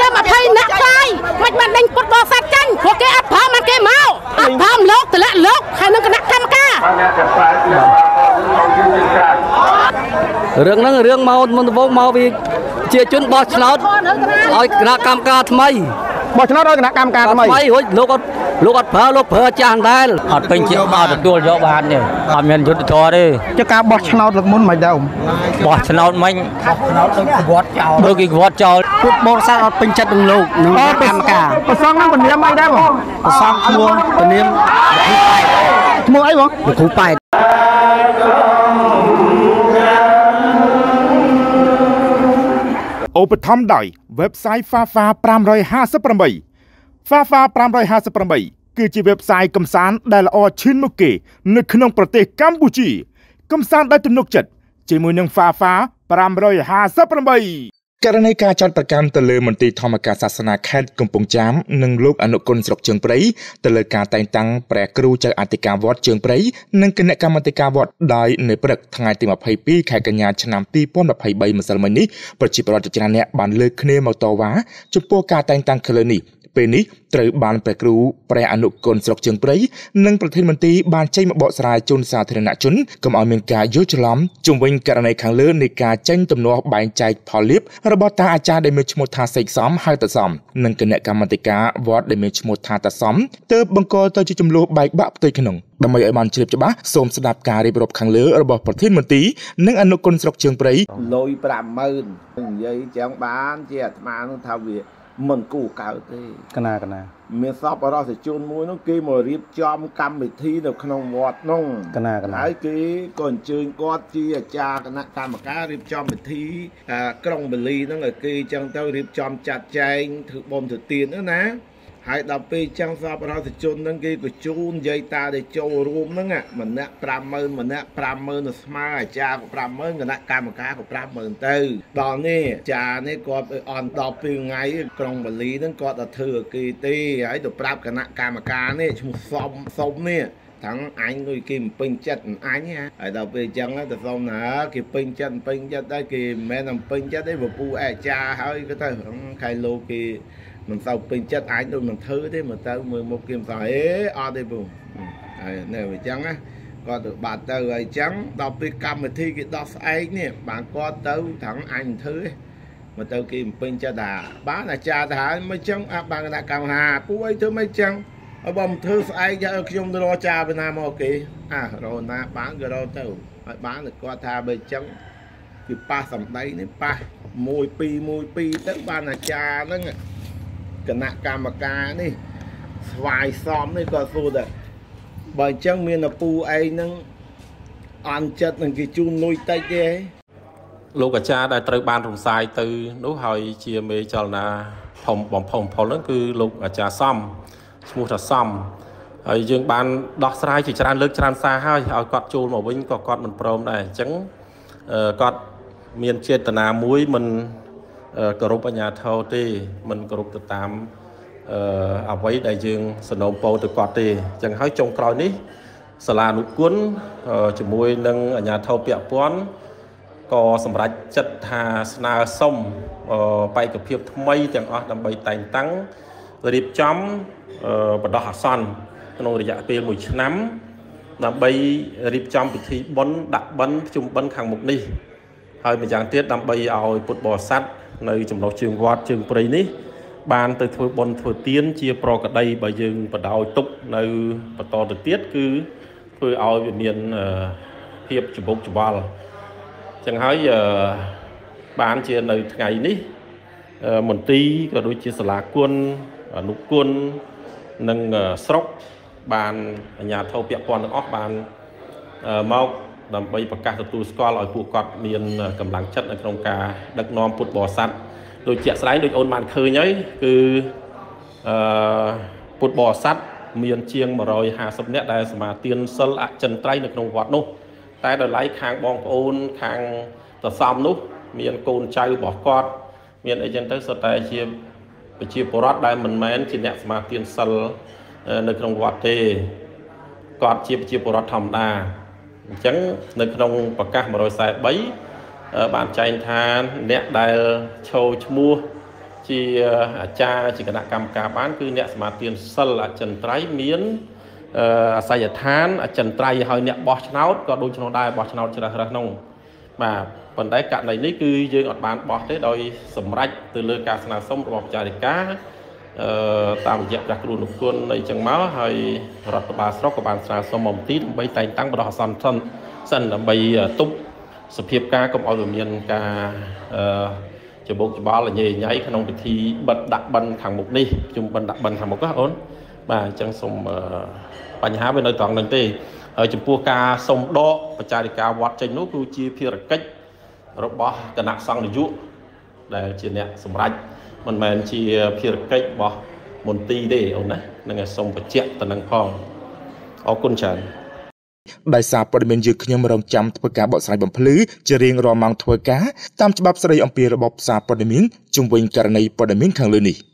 kia mà phải nát phai mạch bạn đánh quật bò sát chanh của cái áp pháo mà cái máu áp pháo lốc từ lại lốc hay nó cái nát cam ca rương mau vì chia chuyến bò cháo ôi nát cam ca thay bò cháo đó nát cam ca thay lúc phở chan đây họ bình chịu bao được đua do bàn nhỉ họ miền chút cho đi cho cá bò cháo được muốn mày đâu bò cháo mình đôi cái vót cháo bò sát họ bình chất đừng lâu cam ca bò xong nó còn niêm mày đấy không bò xong mua còn niêm mua ấy không được cú bài ឧបត្ថម្ភដោយ website Fafa 558 Fafa 558 គឺជា website កំសាន្តដែលល្អឈានមុខគេនៅក្នុងប្រទេសកម្ពុជាកំសាន្តដោយទំនុកចិត្តជាមួយនឹង Fafa 558 ករណីការចាត់ប្រកាន់ទៅលើមន្ទីរធម្មការសាសនាខេត្តកំពង់ចាមនិងលោកអនុគុណស្រុកជើងព្រៃទៅលើការតែងតាំងព្រះគ្រូចៅអធិការវត្តជើងព្រៃនិងគណៈកម្មាធិការវត្តដោយនៅព្រឹកថ្ងៃទី22ខែកញ្ញាឆ្នាំ2023ម្សិលមិញនេះប្រជាពលរដ្ឋច្រើនអ្នកបានលើកគ្នាមកតវ៉ាចំពោះការតែងតាំងឃ្លើនេះពេលនេះត្រូវបានព្រះគ្រូព្រះអនុគុណស្រុកជើងព្រៃនិងប្រធានមន្ត្រីបានចេញមកបកស្រាយជូនសាធារណជនកុំឲ្យមានការយល់ច្រឡំជុំវិញករណីខាងលើនៃការចេញទំនាស់បែងចែកផលលាភរបស់តាអាចារ្យដែលមានឈ្មោះថាសេកសំហៅតាសំនិងគណៈកម្មាធិការវត្តដែលមានឈ្មោះថាតាសំទើបបង្កទៅជាចំនួនបែកបាក់ផ្ទៃក្នុងដើម្បីឲ្យបានជ្រាបច្បាស់សូមស្ដាប់ការរៀបរាប់ខាងលើរបស់ប្រធានមន្ត្រីនិងអនុគុណស្រុកជើងព្រៃលុយ 50000 និយាយចឹងបានជាអាត្មានឹងថាវាមិនគូកើតទេកណាមានសពរសជនមួយនោះគេមករៀបចំកម្មវិធីនៅក្នុងវត្តនោះកណាហើយគេក៏អញ្ជើញគាត់ជាអាចារ្យគណៈកម្មការរៀបចំពិធីក្រុងបលីហ្នឹងឲ្យគេអញ្ចឹងទៅរៀបចំចាត់ចែងធ្វើបុណ្យទៅទានណាហើយដល់ពេលចឹងសពរដ្ឋជនហ្នឹងគេក៏ជូននិយាយតាដែលចូលរួមហ្នឹងម្នាក់ 50000 ម្នាក់ 50000 ទៅស្មើអាចារ្យក៏ 50000 គណៈកម្មការក៏ 50000 ទៅដល់នេះអាចារ្យនេះគាត់អន់ដល់ពេលថ្ងៃក្រុងបលីហ្នឹងគាត់អត់ធ្វើឲ្យគេទេហើយទៅប្រាប់គណៈកម្មការនេះឈ្មោះសុំនេះទាំងអញដូចគេមិនពេញចិត្តអញហើយដល់ពេលអញ្ចឹងទៅសុំណាគេពេញចិត្តដែរគេមិនមែនតែពេញចិត្តទេពពូអាចារ្យហើយក៏ទៅខៃលោកគេមិនសូវពេញចិត្តអាចដូចមិនធ្វើទេមកទៅមើលមុខគេមិនស្អីអត់ទេពូហើយនៅអញ្ចឹងណាគាត់ទៅបាត់ទៅហើយអញ្ចឹងដល់ពេលកម្មវិធីគេដោះស្អែកនេះបានគាត់ទៅថងអញមិនធ្វើទេមកទៅគេមិនពេញចិត្តថាបានអាចារ្យទៅហើយមិនអញ្ចឹងបានគណៈកម្មការពូអីធ្វើមិនអញ្ចឹងឲ្យបើមិនធ្វើស្អែកឲ្យខ្ញុំទៅរកចាពីណាមកគេរកណាបានក៏រកទៅហើយបានគាត់ថាបើអញ្ចឹងគឺប៉ះសម្ដីនេះប៉ះ1 2 ទៅបានអាចារ្យហ្នឹងគណៈកម្មការនេះស្វាយសមនេះក៏សួរដែរបើអញ្ចឹងមានឪពូឯងហ្នឹងអន់ចិត្តនឹងគេជូនលុយតិចទេលោកអាចារ្យដែលត្រូវបានរំសាយទៅនោះហើយជាមេចលនាធំបំផុសហ្នឹងគឺលោកអាចារ្យសំឈ្មោះថាសំហើយយើងបានដោះស្រាយជាច្រើនលើកច្រើនសារហើយឲ្យគាត់ចូលមកវិញក៏គាត់មិនព្រមដែរអញ្ចឹងគាត់មានចេតនាមួយមិនគោរពអាជ្ញាធរទេមិនគោរពទៅតាមអ្វីដែលយើងសនំពោទៅគាត់ទេអញ្ចឹងហើយចុងក្រោយនេះសាលាអនុគុណជាមួយនឹងអាជ្ញាធរពាក់ព័ន្ធក៏សម្រេចចិត្តថាស្នើសុំបេក្ខភាពថ្មីទាំងអស់ដើម្បីតែងតាំងរៀបចំបដោះអាសន្នក្នុងរយៈពេល1ឆ្នាំដើម្បីរៀបចំពិធីបុណ្យដាក់បិណ្ឌជុំបិណ្ឌខាងមុខនេះហើយម្យ៉ាងទៀតដើម្បីឲ្យពុទ្ធបរិស័ទនៅចំណុះជើងវត្តជើងព្រៃនេះបានទៅធ្វើបុណ្យធ្វើទានជាប្រកដីបើយើងបដោយទុកនៅបន្តទៅទៀតគឺធ្វើឲ្យវាមានភាពច្បុកច្បល់ចឹងហើយបានជានៅថ្ងៃនេះមន្ត្រីក៏ដូចជាសាលាគុណអនុគុណនិងស្រុកបានអាជ្ញាធរពាក់ព័ន្ធទាំងអស់បានមកដើម្បីប្រកាសទទួលស្គាល់ឲ្យពួកគាត់មានកម្លាំងចិត្តនៅក្នុងការដឹកនាំពុទ្ធបរិស័ទដូចជាក់ស្ដែងដូចអូនបានឃើញហើយគឺពុទ្ធបរិស័ទមានជាង150នាក់ដែលសមាទានសិលអចិន្ត្រៃយ៍នៅក្នុងវត្តនោះតែដោយឡែកខាងបងប្អូនខាងតសំនោះមានកូនចៅរបស់គាត់មានអីចឹងទៅសុទ្ធតែជាប្រជាពលរដ្ឋដែលមិនមែនជាអ្នកសមាទានសិលនៅក្នុងវត្តទេគាត់ជាប្រជាពលរដ្ឋធម្មតាអញ្ចឹងនៅក្នុងប្រកាស143បានចែងថាអ្នកដែលឈរឈ្មោះជាអាចារ្យជាគណៈកម្មការបានគឺអ្នកសមាទានសិលអចិន្ត្រៃយ៍មានអាសយដ្ឋានអចិន្ត្រៃយ៍ហើយអ្នកបោះឆ្នោតក៏ដូចនោះដែរបោះឆ្នោតជ្រើសរើសនោះបាទប៉ុន្តែករណីនេះគឺយើងអត់បានបោះទេដោយសម្រេចទៅលើការស្នើសុំរបស់ចារិកាតាមរយៈព្រះគ្រូនុគុណអីចឹងមកហើយរដ្ឋបាលស្រុកក៏បានស្នើសុំអំពីដើម្បីតែងតាំងបដោះអាសន្នសិនដើម្បីទប់សភាពការកុំឲ្យមានការច្បុកច្បល់ញ៉ៃញ៉ៃក្នុងពិធីបិទដាក់បិណ្ឌខាងមុខនេះខ្ញុំបិណ្ឌដាក់បិណ្ឌខាងមុខអូនបាទអញ្ចឹងសូមបញ្ហាវានៅត្រង់ហ្នឹងទេហើយចំពោះការសុំដកបច្ចារិកាវត្តចេញនោះគឺជាភារកិច្ចរបស់គណៈសង្ឃនាយកដែលជាអ្នកសម្រេចមិនមែនជាភារកិច្ចរបស់មន្ទីរទេអូនណានឹងសូមបញ្ជាក់ទៅនឹងផងអរគុណច្រើនដោយសារព័ត៌មានយើងខ្ញុំរងចាំធ្វើការបកស្រាយបំភ្លឺជារៀងរាល់ម៉ោងធ្វើការតាមច្បាប់ស្តីអំពីរបបផ្សាយព័ត៌មានជំវិញករណីព័ត៌មានខាងលើនេះ